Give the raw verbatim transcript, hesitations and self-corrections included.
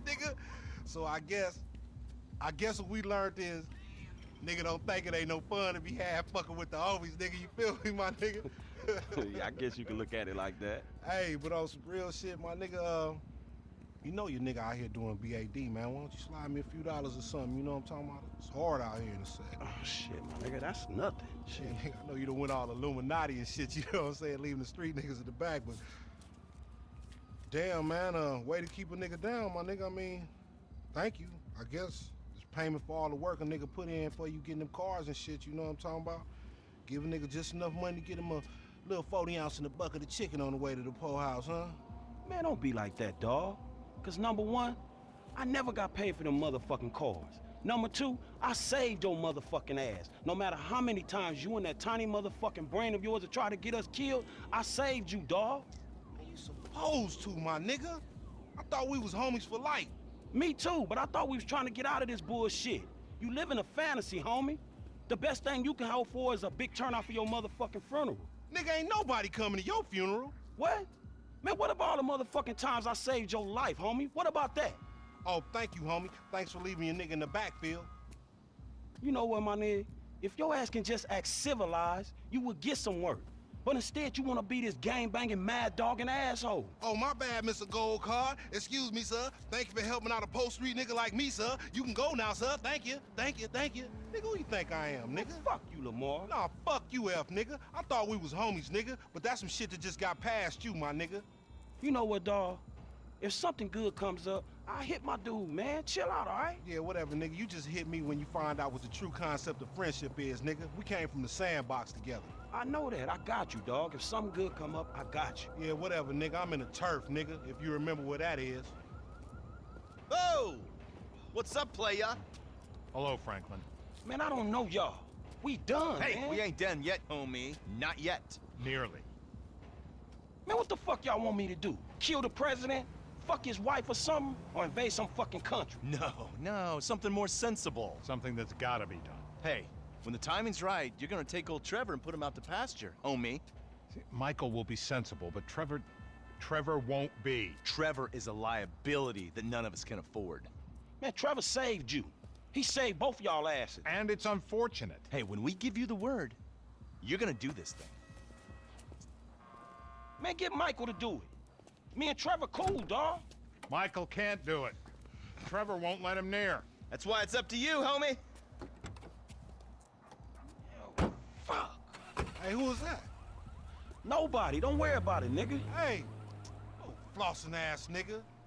nigga. So I guess, I guess what we learned is, nigga don't think it ain't no fun to be half fucking with the homies, nigga. You feel me, my nigga? Yeah, I guess you can look at it like that. Hey, but on some real shit, my nigga, uh, you know your nigga out here doing B A D, man. Why don't you slide me a few dollars or something, you know what I'm talking about? It's hard out here in the set. Oh, shit, my nigga, that's nothing. Shit. Yeah, nigga, I know you done went all Illuminati and shit, you know what I'm saying, leaving the street niggas in the back, but damn, man, uh, way to keep a nigga down, my nigga. I mean, thank you, I guess. It's payment for all the work a nigga put in for you getting them cars and shit, you know what I'm talking about? Give a nigga just enough money to get him a little forty ounce in the bucket of chicken on the way to the po house, huh? Man, don't be like that, dawg. Cause number one, I never got paid for them motherfucking cars. Number two, I saved your motherfucking ass. No matter how many times you and that tiny motherfucking brain of yours have tried to get us killed, I saved you, dawg. Man, you supposed to, my nigga. I thought we was homies for life. Me too, but I thought we was trying to get out of this bullshit. You live in a fantasy, homie. The best thing you can hope for is a big turnout for your motherfucking funeral. Nigga, ain't nobody coming to your funeral. What? Man, what about all the motherfucking times I saved your life, homie? What about that? Oh, thank you, homie. Thanks for leaving your nigga in the backfield. You know what, my nigga? If your ass can just act civilized, you would get some work. But instead, you want to be this gang-banging, mad-dogging asshole. Oh, my bad, Mister Gold Card. Excuse me, sir. Thank you for helping out a post-street nigga like me, sir. You can go now, sir. Thank you. Thank you. Thank you. Nigga, who you think I am, nigga? Fuck you, Lamar. Nah, fuck you, F, nigga. I thought we was homies, nigga. But that's some shit that just got past you, my nigga. You know what, dawg? If something good comes up, I hit my dude, man. Chill out, all right? Yeah, whatever, nigga. You just hit me when you find out what the true concept of friendship is, nigga. We came from the sandbox together. I know that. I got you, dog. If something good come up, I got you. Yeah, whatever, nigga. I'm in the turf, nigga, if you remember where that is. Oh! What's up, playa? Hello, Franklin. Man, I don't know y'all. We done, Hey, man. we ain't done yet, homie. Not yet. Nearly. Man, what the fuck y'all want me to do? Kill the president? Fuck his wife or something? Or invade some fucking country? No, no, something more sensible. Something that's gotta be done. Hey, when the timing's right, you're gonna take old Trevor and put him out to pasture, homie. See, Michael will be sensible, but Trevor... Trevor won't be. Trevor is a liability that none of us can afford. Man, Trevor saved you. He saved both y'all asses. And it's unfortunate. Hey, when we give you the word, you're gonna do this thing. Man, get Michael to do it. Me and Trevor cool, dawg. Michael can't do it. Trevor won't let him near. That's why it's up to you, homie. Oh, fuck. Hey, who was that? Nobody. Don't worry about it, nigga. Hey. Oh, flossing ass nigga.